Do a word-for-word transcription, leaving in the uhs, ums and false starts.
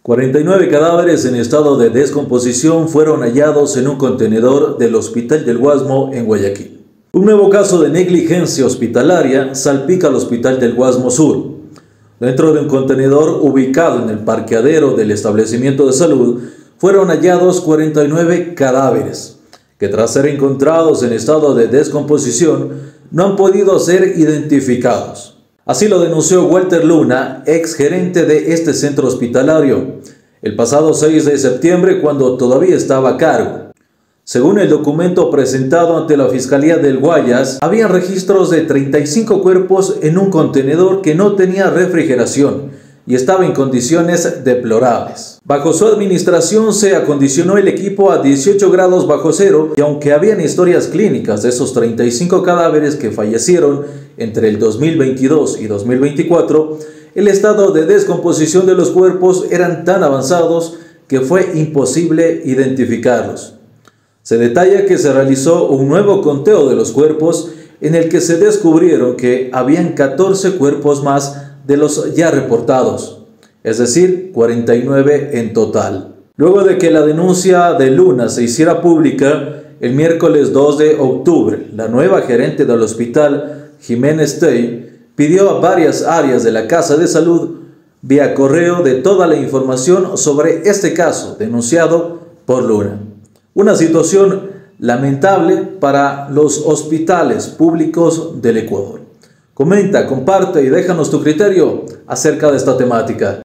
cuarenta y nueve cadáveres en estado de descomposición fueron hallados en un contenedor del Hospital del Guasmo en Guayaquil. Un nuevo caso de negligencia hospitalaria salpica al Hospital del Guasmo Sur. Dentro de un contenedor ubicado en el parqueadero del establecimiento de salud, fueron hallados cuarenta y nueve cadáveres, que tras ser encontrados en estado de descomposición, no han podido ser identificados. Así lo denunció Walter Luna, ex gerente de este centro hospitalario, el pasado seis de septiembre cuando todavía estaba a cargo. Según el documento presentado ante la Fiscalía del Guayas, había registros de treinta y cinco cuerpos en un contenedor que no tenía refrigeración y estaba en condiciones deplorables. Bajo su administración se acondicionó el equipo a dieciocho grados bajo cero y aunque habían historias clínicas de esos treinta y cinco cadáveres que fallecieron entre el dos mil veintidós y dos mil veinticuatro, el estado de descomposición de los cuerpos eran tan avanzados que fue imposible identificarlos. Se detalla que se realizó un nuevo conteo de los cuerpos en el que se descubrieron que habían catorce cuerpos más de los ya reportados, es decir, cuarenta y nueve en total. Luego de que la denuncia de Luna se hiciera pública, el miércoles dos de octubre, la nueva gerente del hospital, Jiménez Tey, pidió a varias áreas de la Casa de Salud vía correo de toda la información sobre este caso denunciado por Luna. Una situación lamentable para los hospitales públicos del Ecuador. Comenta, comparte y déjanos tu criterio acerca de esta temática.